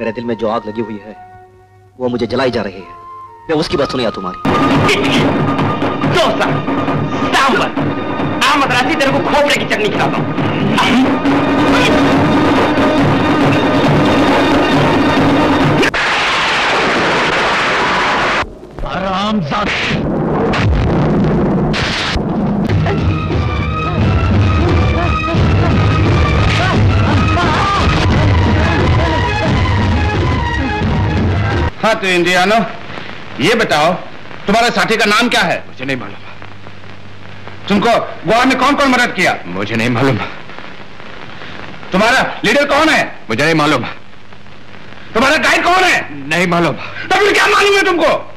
मेरे दिल में जो आग लगी हुई है वो मुझे जलाई जा रही है। मैं उसकी बात सुनिया तुम्हारी। डोसा, सांबर, मद्रासी तेरे को खोपड़े की चटनी खिलाता हूँ। हरामजादा। हाँ तो इंडियानो, ये बताओ तुम्हारे साथी का नाम क्या है? मुझे नहीं मालूम। तुमको गोवा में कौन कौन मदद किया? मुझे नहीं मालूम। तुम्हारा लीडर कौन है? मुझे नहीं मालूम। तुम्हारा गाइड कौन है? नहीं मालूम। तब फिर क्या मालूम है तुमको?